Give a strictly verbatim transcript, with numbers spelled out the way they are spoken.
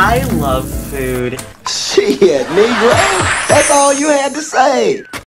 I love food. Shit, Negro. That's all you had to say.